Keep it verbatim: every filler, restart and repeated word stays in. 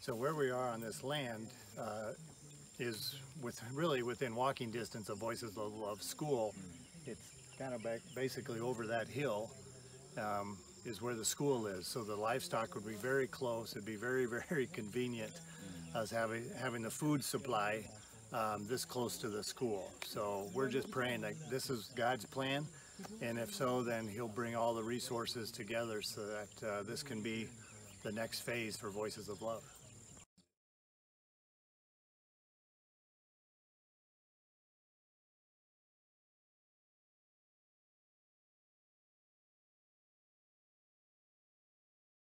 So where we are on this land uh, is with really within walking distance of Voices of Love School. It's kind of back, basically over that hill um, is where the school is. So the livestock would be very close. It'd be very, very convenient us having having the food supply um, this close to the school. So we're just praying that this is God's plan, and if so, then He'll bring all the resources together so that uh, this can be the next phase for Voices of Love.